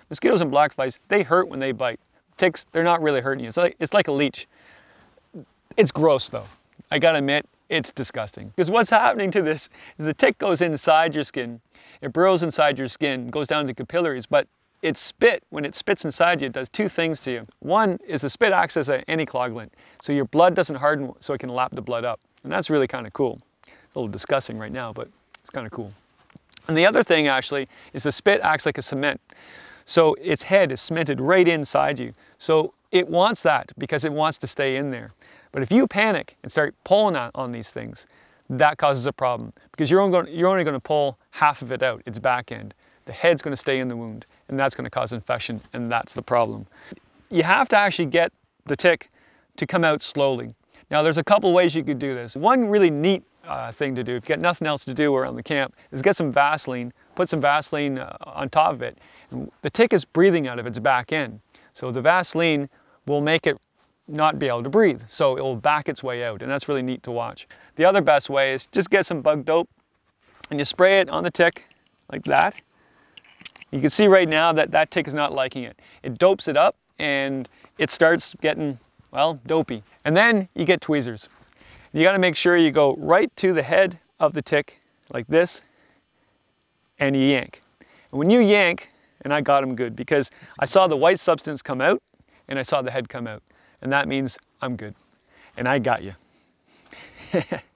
Mosquitoes and black flies, they hurt when they bite. Ticks, they're not really hurting you. It's like a leech. It's gross though. I gotta admit, it's disgusting. Because what's happening to this is the tick goes inside your skin. It burrows inside your skin, goes down to capillaries, but its spit, when it spits inside you, it does two things to you. One is the spit acts as an anticoagulant, so your blood doesn't harden so it can lap the blood up. And that's really kind of cool. It's a little disgusting right now, but it's kind of cool. And the other thing actually is the spit acts like a cement. So its head is cemented right inside you. So it wants that because it wants to stay in there. But if you panic and start pulling on these things, that causes a problem because you're only going to pull half of it out, its back end. The head's going to stay in the wound, and that's going to cause infection, and that's the problem. You have to actually get the tick to come out slowly. Now there's a couple ways you could do this. One really neat thing to do, if you got nothing else to do around the camp, is get some Vaseline, put some Vaseline on top of it. And the tick is breathing out of its back end. So the Vaseline will make it not be able to breathe. So it will back its way out, and that's really neat to watch. The other best way is just get some bug dope and you spray it on the tick like that. You can see right now that that tick is not liking it. It dopes it up and it starts getting, well, dopey. And then you get tweezers. You gotta make sure you go right to the head of the tick like this and you yank. And when you yank, and I got him good because I saw the white substance come out and I saw the head come out. And that means I'm good. And I got you.